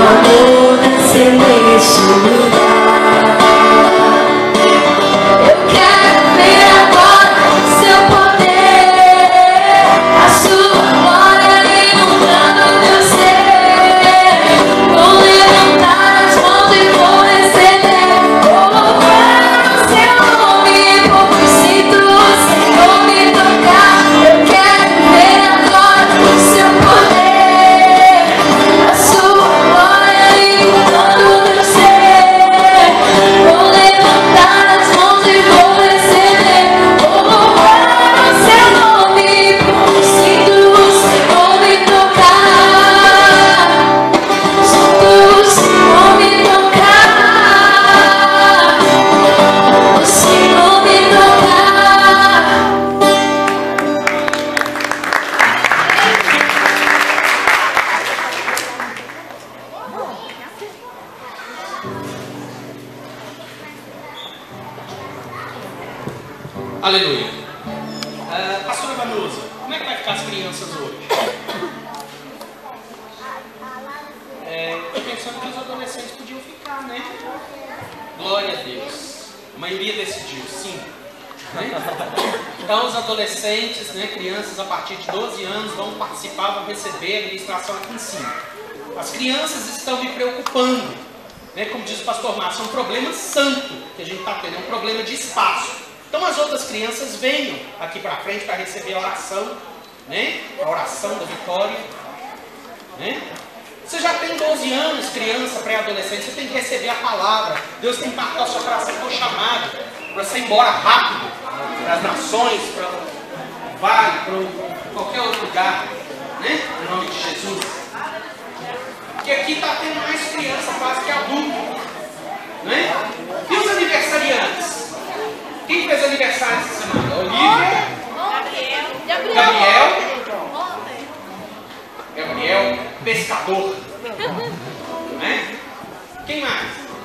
amor nasceu neste lugar. Eu quero ver agora o seu poder, a sua glória inundando meu ser. Vou levantar as mãos e vou receber, vou louvar o seu nome, porque sinto o Senhor me tocar. Eu quero ver agora o seu poder, a sua glória inundando meu ser. Vou levantar as mãos e vou receber, vou louvar o seu nome, porque sinto o Senhor me tocar. Sinto o Senhor me tocar. O Senhor me tocar. Aleluia. Pastora Vanusa, como é que vai ficar as crianças hoje? Estou pensando que os adolescentes podiam ficar, né? Glória a Deus. A maioria decidiu, sim. Né? Então os adolescentes, né, crianças a partir de 12 anos vão participar, vão receber a administração aqui em cima. As crianças estão me preocupando, né? Como diz o pastor Márcio, é um problema santo que a gente está tendo, é um problema de espaço. Então as outras crianças venham aqui para frente para receber a oração, né? A oração da vitória, né? Você já tem 12 anos, criança, pré-adolescente, você tem que receber a palavra. Deus tem que marcar o seu coração com o chamado para você ir embora rápido para as nações, para o vale, para qualquer outro lugar, né? Em nome de Jesus. Porque aqui está tendo mais criança quase que adulto, né? E os aniversariantes? Quem fez aniversário essa semana? Olivia? Gabriel, pescador. Né? Quem mais?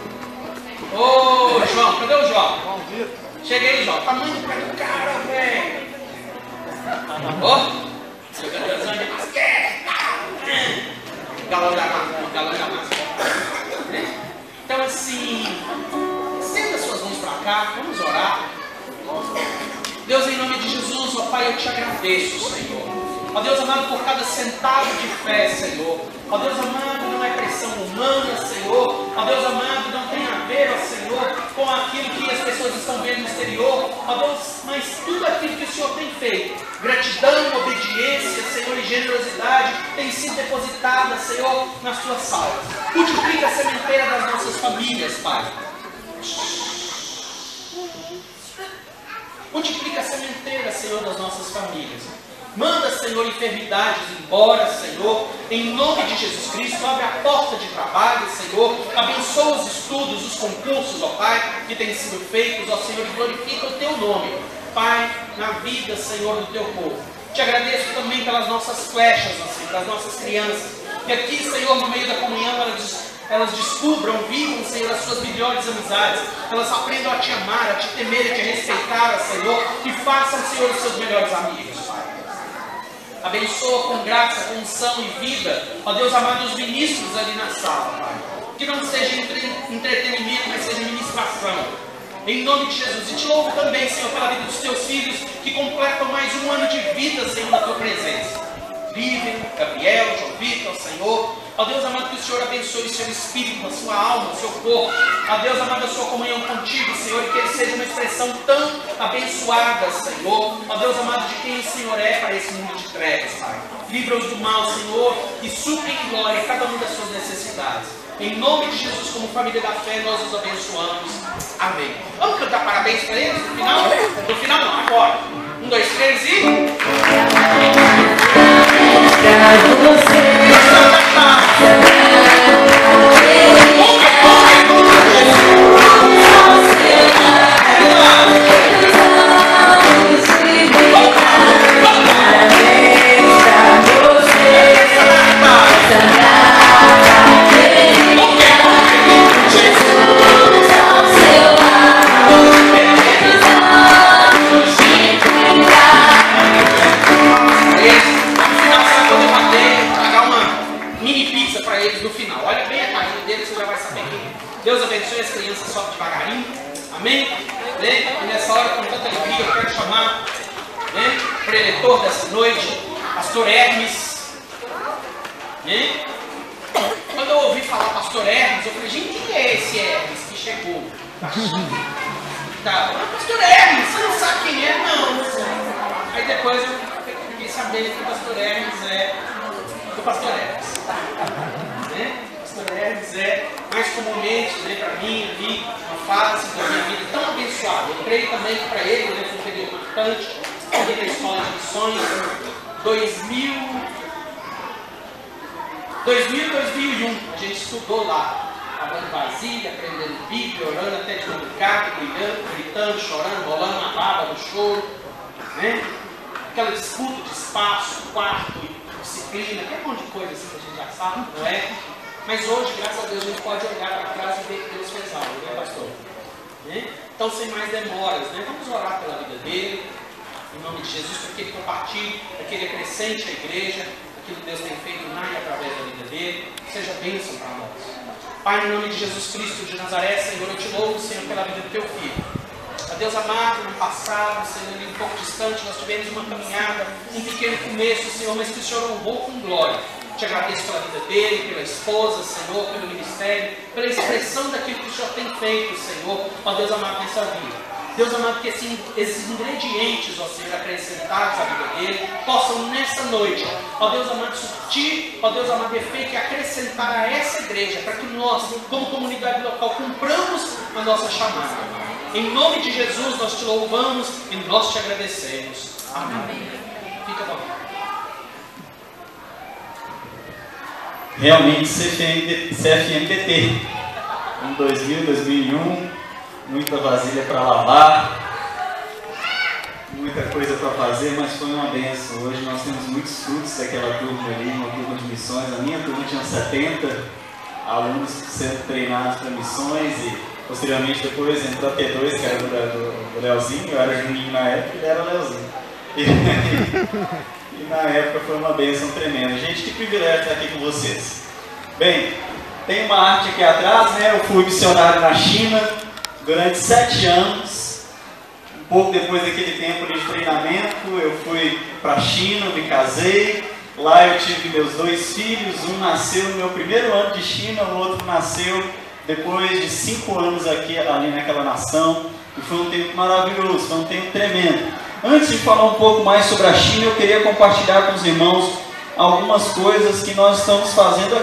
Ô, João, cadê o João? Cheguei, João. Tamanho do pé do cara, velho. Ó, jogadorzinho de basquete. Galão da massa. Então, assim, estenda suas mãos para cá, vamos orar. Deus, em nome de Jesus, ó Pai, eu te agradeço, Senhor. Ó Deus amado, por cada centavo de fé, Senhor. Ó Deus amado, não é pressão humana, Senhor. Ó Deus amado, não tem a ver, ó Senhor, com aquilo que as pessoas estão vendo no exterior. Ó Deus, mas tudo aquilo que o Senhor tem feito, gratidão, obediência, Senhor, e generosidade, tem sido depositada, Senhor, nas tuas salas. Multiplica a sementeira das nossas famílias, Pai. Multiplica a sementeira, Senhor, das nossas famílias. Manda, Senhor, enfermidades embora, Senhor. Em nome de Jesus Cristo, abre a porta de trabalho, Senhor. Abençoa os estudos, os concursos, ó Pai, que têm sido feitos, ó Senhor, e glorifica o Teu nome, Pai, na vida, Senhor, do Teu povo. Te agradeço também pelas nossas flechas, ó Senhor, das nossas crianças. Que aqui, Senhor, no meio da comunhão, elas descubram, vivam, Senhor, as suas melhores amizades. Elas aprendam a te amar, a te temer, a te respeitar, Senhor. E façam, Senhor, os seus melhores amigos, Pai. Abençoa com graça, com unção e vida, ó Deus amado, os ministros ali na sala, Pai. Que não seja entretenimento, mas seja ministração. Em nome de Jesus. E te louvo também, Senhor, pela vida dos teus filhos, que completam mais um ano de vida, Senhor, na tua presença. Lívia, Gabriel, João Vitor, Senhor. Ó Deus amado, que o Senhor abençoe o seu espírito, a sua alma, o seu corpo. Ó Deus amado, a sua comunhão contigo, Senhor, e que ele seja uma expressão tão abençoada, Senhor. Ó Deus amado, de quem o Senhor é para esse mundo de trevas, Pai. Livra-os do mal, Senhor, e supre em glória cada uma das suas necessidades. Em nome de Jesus, como família da fé, nós os abençoamos. Amém. Vamos cantar parabéns para eles no final? No final não, agora. 1, 2, 3 e... Final, Deus abençoe as crianças só devagarinho. Amém? Né? E nessa hora, com tanta alegria, eu quero chamar, né, o preletor dessa noite, pastor Hermes. Né? Quando eu ouvi falar pastor Hermes, eu falei, gente, quem é esse Hermes que chegou? Tá, pastor Hermes, você não sabe quem é? Não. Aí depois eu fiquei sabendo que o pastor Hermes é o pastor Hermes. Né? O pastor Hermes é, mais comumente, né, para mim, ali, uma fase da minha vida tão abençoada. Eu creio também que para ele, né, foi um período importante, ali na escola de missões, 2000 e 2001, a gente estudou lá, lavando vasilha, aprendendo Bíblia, orando até de madrugada, gritando, chorando, rolando na baba do choro, né? Aquela disputa de espaço, quarto, disciplina, aquele monte de coisa assim que a gente já sabe, não é? Mas hoje, graças a Deus, a gente pode olhar para trás e ver que Deus fez algo, né, pastor? Né? Então, sem mais demoras, né? Vamos orar pela vida dele, em nome de Jesus, para que ele compartilhe, para que ele acrescente a igreja, aquilo que Deus tem feito na e através da vida dele, seja bênção para nós. Pai, em nome de Jesus Cristo de Nazaré, Senhor, eu te louvo, Senhor, pela vida do teu filho. A Deus amado, no passado, Senhor, ali um pouco distante, nós tivemos uma caminhada, um pequeno começo, Senhor, mas que o Senhor honrou com glória. Te agradeço pela vida dele, pela esposa, Senhor, pelo ministério, pela expressão daquilo que o Senhor tem feito, Senhor, ó Deus amado, nessa vida. Deus amado, que esses ingredientes, ó Senhor, acrescentados à vida dele, possam nessa noite, ó Deus amado, surtir, ó Deus amado, efeito e acrescentar a essa igreja, para que nós, como comunidade local, cumpramos a nossa chamada. Em nome de Jesus, nós te louvamos e nós te agradecemos. Amém. Fica bom. Realmente CFMPT, em 2000, 2001, muita vasilha para lavar, muita coisa para fazer, mas foi uma benção. Hoje nós temos muitos frutos daquela turma ali, uma turma de missões. A minha turma tinha 70 alunos sendo treinados para missões e posteriormente depois entrou a T2, que era do Leozinho. Eu era Juninho na época, ele era Leozinho. E na época foi uma bênção tremenda. Gente, que privilégio estar aqui com vocês. Bem, tem uma arte aqui atrás, né? Eu fui missionário na China durante 7 anos. Um pouco depois daquele tempo de treinamento, eu fui para a China, me casei. Lá eu tive meus 2 filhos. Um nasceu no meu primeiro ano de China, o outro nasceu depois de 5 anos aqui, ali naquela nação. E foi um tempo maravilhoso, foi um tempo tremendo. Antes de falar um pouco mais sobre a China, eu queria compartilhar com os irmãos algumas coisas que nós estamos fazendo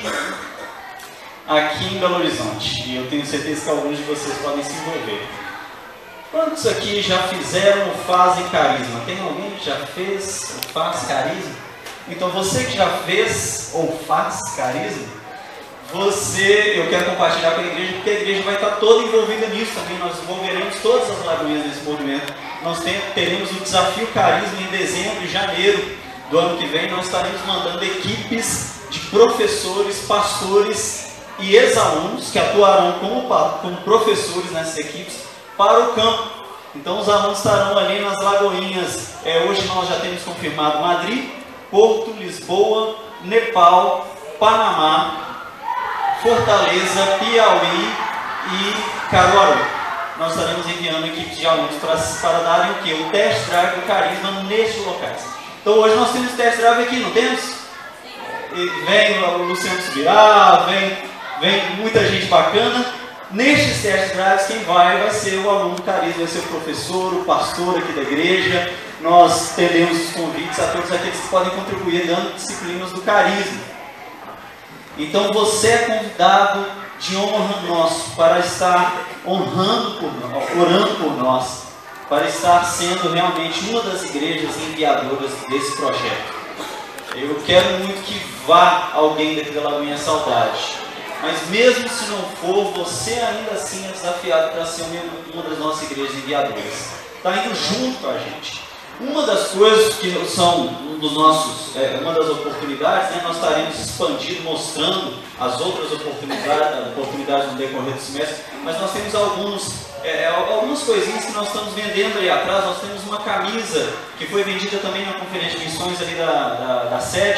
aqui em Belo Horizonte. E eu tenho certeza que alguns de vocês podem se envolver. Quantos aqui já fizeram ou fazem carisma? Tem alguém que já fez ou faz carisma? Então você que já fez ou faz carisma, eu quero compartilhar com a igreja, porque a igreja vai estar toda envolvida nisso também. Nós envolveremos todas as lagoinhas nesse movimento. Nós teremos o desafio Carisma em dezembro e janeiro do ano que vem. Nós estaremos mandando equipes de professores, pastores e ex-alunos que atuarão como professores nessas equipes para o campo. Então os alunos estarão ali nas lagoinhas. Hoje nós já temos confirmado Madrid, Porto, Lisboa, Nepal, Panamá, Fortaleza, Piauí e Caruaru. Nós estaremos enviando equipes de alunos para darem o quê? O test drive do carisma nestes locais. Então hoje nós temos test drive aqui, não temos? E vem o Luciano Subirá, vem muita gente bacana. Nestes test drives quem vai ser o aluno do carisma, vai ser o professor, o pastor aqui da igreja. Nós teremos os convites a todos aqueles que podem contribuir dando disciplinas do carisma. Então você é convidado de honra nosso para estar orando por nós, para estar sendo realmente uma das igrejas enviadoras desse projeto. Eu quero muito que vá alguém daqui da Lagoinha Saudade, mas mesmo se não for, você ainda assim é desafiado para ser uma das nossas igrejas enviadoras. Está indo junto com a gente. Uma das coisas que são uma das oportunidades, né, nós estaremos expandindo, mostrando as outras oportunidades no decorrer do semestre, mas nós temos algumas coisinhas que nós estamos vendendo ali atrás. Nós temos uma camisa que foi vendida também na conferência de missões ali da sede,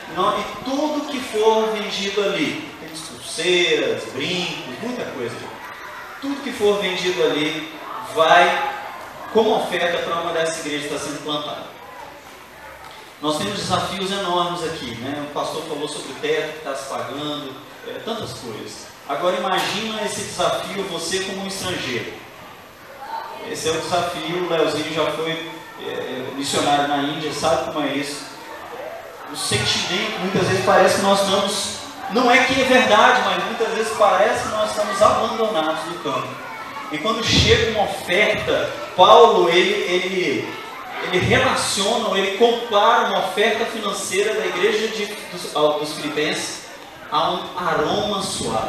E tudo que for vendido ali, tem pulseiras, brincos, muita coisa. Tudo que for vendido ali vai como oferta para uma dessas igrejas que está sendo plantada. Nós temos desafios enormes aqui, né? O pastor falou sobre o teto que está se pagando, tantas coisas. Agora imagina esse desafio você como um estrangeiro. Esse é o desafio. O Leozinho já foi missionário na Índia, sabe como é isso. O sentimento, muitas vezes parece que nós estamos, não é que é verdade, mas muitas vezes parece que nós estamos abandonados no campo. E quando chega uma oferta, Paulo ele relaciona, ou ele compara uma oferta financeira da igreja dos Filipenses a um aroma suave.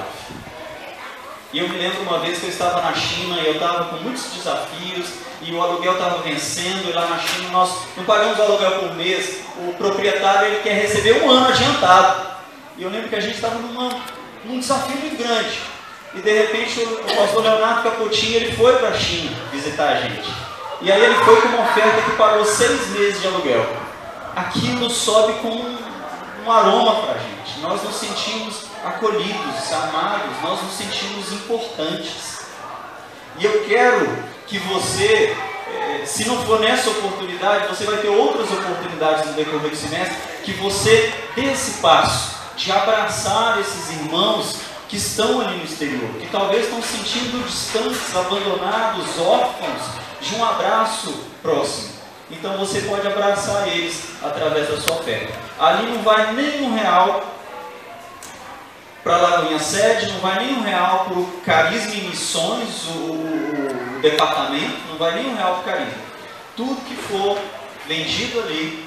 E eu me lembro uma vez que eu estava na China e eu estava com muitos desafios e o aluguel estava vencendo, e lá na China nós não pagamos o aluguel por mês, o proprietário ele quer receber um ano adiantado. E eu lembro que a gente estava num desafio muito grande. E de repente o pastor Leonardo Capotinho ele foi para a China visitar a gente. E aí ele foi com uma oferta que pagou 6 meses de aluguel. Aquilo sobe com um aroma para a gente. Nós nos sentimos acolhidos, amados, nós nos sentimos importantes. E eu quero que você, se não for nessa oportunidade, você vai ter outras oportunidades no decorrer do semestre, que você dê esse passo de abraçar esses irmãos que estão ali no exterior, que talvez estão se sentindo distantes, abandonados, órfãos de um abraço próximo. Então você pode abraçar eles através da sua oferta. Ali não vai nem R$1 para a Lagoinha Sede, não vai nem R$1 para o Carisma e Missões, o departamento, não vai nem R$1 para o Carisma. Tudo que for vendido ali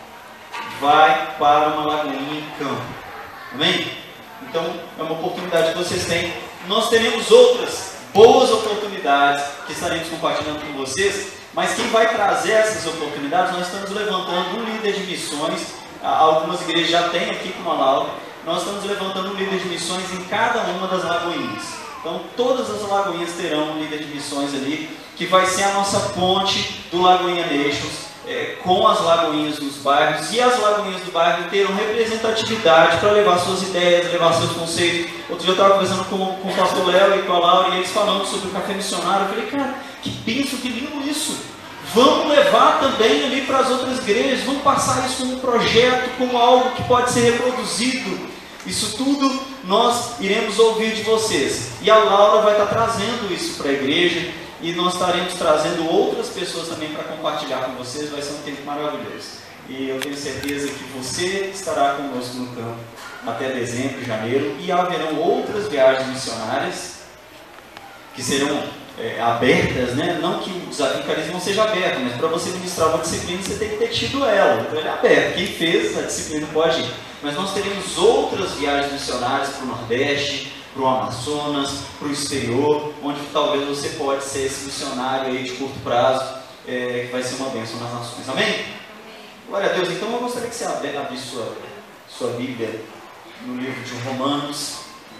vai para uma Lagoinha em campo. Amém? Então é uma oportunidade que vocês têm. Nós teremos outras boas oportunidades que estaremos compartilhando com vocês, mas quem vai trazer essas oportunidades, nós estamos levantando um líder de missões. Algumas igrejas já têm aqui com a Laura. Nós estamos levantando um líder de missões em cada uma das lagoinhas. Então todas as lagoinhas terão um líder de missões ali, que vai ser a nossa ponte do Lagoinha Nations com as lagoinhas dos bairros, e as lagoinhas do bairro terão representatividade para levar suas ideias, levar seus conceitos. Outro dia eu estava conversando com o pastor Léo e com a Laura, e eles falando sobre o café missionário. Eu falei, cara, que bênção, que lindo isso! Vamos levar também ali para as outras igrejas, vamos passar isso como um projeto, como algo que pode ser reproduzido. Isso tudo nós iremos ouvir de vocês. E a Laura vai estar trazendo isso para a igreja, e nós estaremos trazendo outras pessoas também para compartilhar com vocês. Vai ser um tempo maravilhoso. E eu tenho certeza que você estará conosco no campo até dezembro, janeiro, e haverão outras viagens missionárias que serão abertas, né? Não que o desafio Carisma não seja aberto, mas para você ministrar uma disciplina você tem que ter tido ela. Então ele é aberto, quem fez a disciplina pode ir. Mas nós teremos outras viagens missionárias para o Nordeste, para o Amazonas, para o exterior, onde talvez você pode ser esse missionário aí de curto prazo, que vai ser uma bênção nas nações. Amém? Glória a Deus. Então eu gostaria que você abrisse sua Bíblia no livro de Romanos,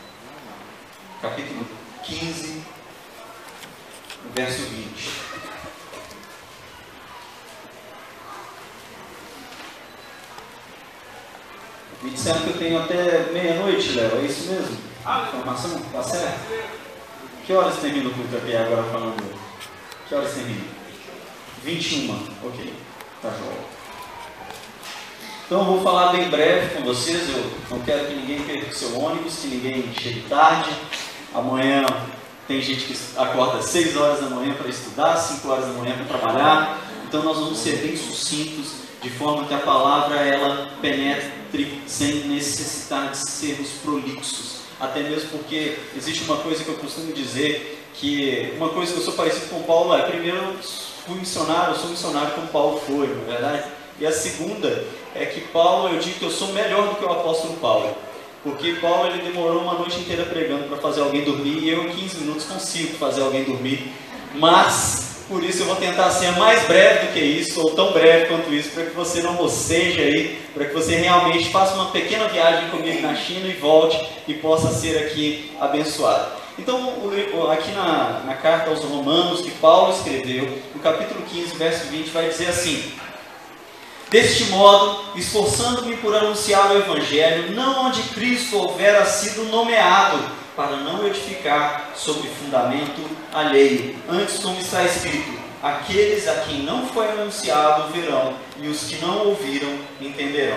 capítulo 15, verso 20. Me disseram que eu tenho até meia-noite, Léo, é isso mesmo? A informação? Tá certo? Que horas termina o culto aqui agora falando? Que horas termina? 21, ok, tá joia. Então eu vou falar bem breve com vocês. Eu não quero que ninguém perca o seu ônibus, que ninguém chegue tarde. Amanhã tem gente que acorda às 6 horas da manhã para estudar, 5 horas da manhã para trabalhar. Então nós vamos ser bem sucintos, de forma que a palavra ela penetre sem necessitar de sermos prolixos. Até mesmo porque existe uma coisa que eu costumo dizer, que uma coisa que eu sou parecido com Paulo é, primeiro eu sou missionário como Paulo foi, não é verdade? E a segunda é que Paulo, eu digo que eu sou melhor do que o apóstolo Paulo. Porque Paulo ele demorou uma noite inteira pregando para fazer alguém dormir, e eu em 15 minutos consigo fazer alguém dormir. Mas, por isso eu vou tentar ser mais breve do que isso, ou tão breve quanto isso, para que você não boceje aí, para que você realmente faça uma pequena viagem comigo na China e volte e possa ser aqui abençoado. Então, aqui na carta aos Romanos, que Paulo escreveu, no capítulo 15, verso 20, vai dizer assim: Deste modo, esforçando-me por anunciar o Evangelho, não onde Cristo houvera sido nomeado, para não edificar sobre fundamento alheio. Antes, como está escrito, aqueles a quem não foi anunciado verão, e os que não ouviram entenderão.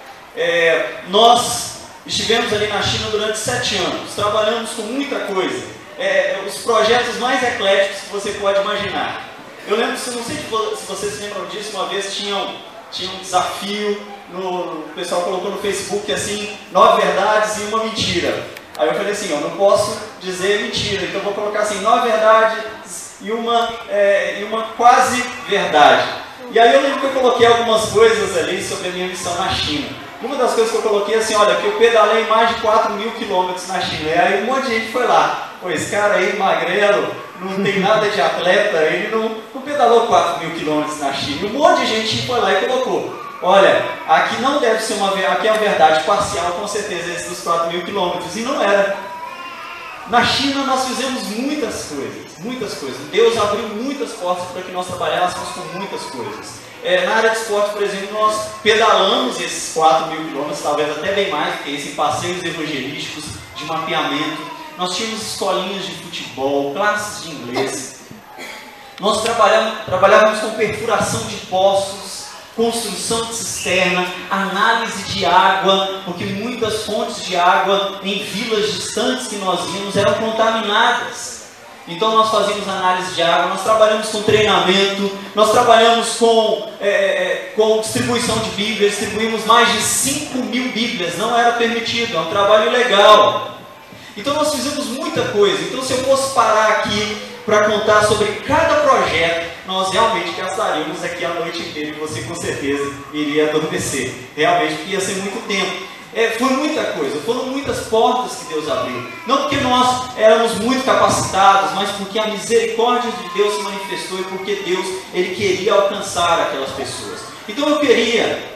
Nós estivemos ali na China durante 7 anos, trabalhamos com muita coisa, os projetos mais ecléticos que você pode imaginar. Eu lembro, não sei se vocês lembram disso, uma vez tinha um desafio, o pessoal colocou no Facebook assim, 9 verdades e uma mentira. Aí eu falei assim, eu não posso dizer mentira, então eu vou colocar assim, 9 verdades e uma quase verdade. E aí eu lembro que eu coloquei algumas coisas ali sobre a minha missão na China. Uma das coisas que eu coloquei assim, olha, que eu pedalei mais de 4.000 quilômetros na China. E aí um monte de gente foi lá, pô, esse cara aí, magrelo, não tem nada de atleta, ele não pedalou 4.000 quilômetros na China. E um monte de gente foi lá e colocou, olha, aqui não deve ser aqui é uma verdade parcial, com certeza, esse dos 4.000 quilômetros. E não era. Na China nós fizemos muitas coisas. Deus abriu muitas portas para que nós trabalhássemos com muitas coisas. Na área de esporte, por exemplo, nós pedalamos esses 4.000 quilômetros, talvez até bem mais, porque esses passeios evangelísticos de mapeamento. Nós tínhamos escolinhas de futebol, classes de inglês. Nós trabalhávamos com perfuração de poços, construção de cisterna, análise de água, porque muitas fontes de água em vilas distantes que nós íamos eram contaminadas. Então nós fazíamos análise de água, nós trabalhamos com treinamento, nós trabalhamos com distribuição de Bíblias, distribuímos mais de 5.000 Bíblias, não era permitido, é um trabalho ilegal. Então nós fizemos muita coisa. Então se eu fosse parar aqui para contar sobre cada projeto, nós realmente gastaríamos aqui a noite inteira e você com certeza iria adormecer. Realmente ia ser muito tempo. Foi muita coisa, foram muitas portas que Deus abriu. Não porque nós éramos muito capacitados, mas porque a misericórdia de Deus se manifestou e porque Deus, Ele queria alcançar aquelas pessoas. Então eu queria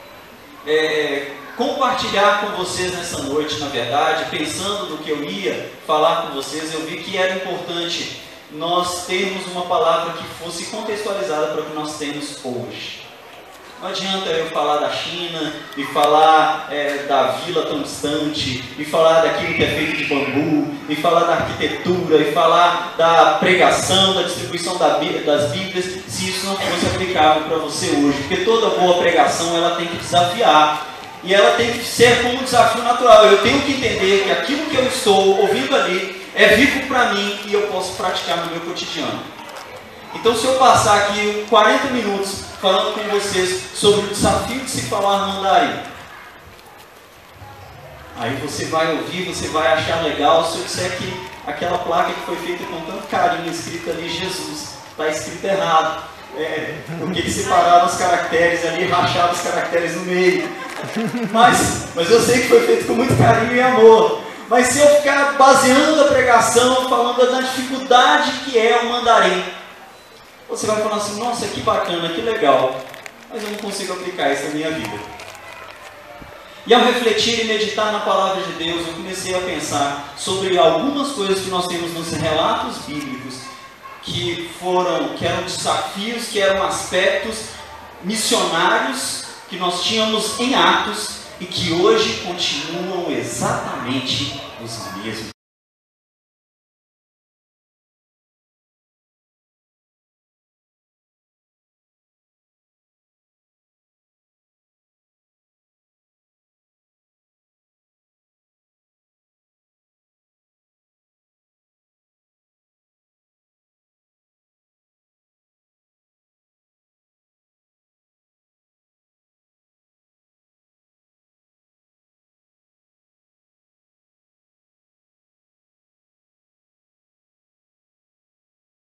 compartilhar com vocês nessa noite, na verdade, pensando no que eu ia falar com vocês, eu vi que era importante nós termos uma palavra que fosse contextualizada para o que nós temos hoje. Não adianta eu falar da China e falar da vila tão distante, e falar daquilo que é feito de bambu, e falar da arquitetura, e falar da pregação, da distribuição das Bíblias, se isso não fosse aplicável para você hoje. Porque toda boa pregação ela tem que desafiar, e ela tem que ser como um desafio natural. Eu tenho que entender que aquilo que eu estou ouvindo ali é vivo para mim e eu posso praticar no meu cotidiano. Então, se eu passar aqui 40 minutos falando com vocês sobre o desafio de se falar mandarim, aí você vai ouvir, você vai achar legal. Se eu disser que aquela placa que foi feita com tanto carinho, escrita ali Jesus, está escrito errado, porque eles separaram os caracteres ali, racharam os caracteres no meio, mas eu sei que foi feito com muito carinho e amor. Mas se eu ficar baseando a pregação, falando da dificuldade que é o mandarim, você vai falar assim, nossa, que bacana, que legal, mas eu não consigo aplicar isso na minha vida. E ao refletir e meditar na palavra de Deus, eu comecei a pensar sobre algumas coisas que nós temos nos relatos bíblicos, que eram desafios, que eram aspectos missionários que nós tínhamos em Atos e que hoje continuam exatamente os mesmos.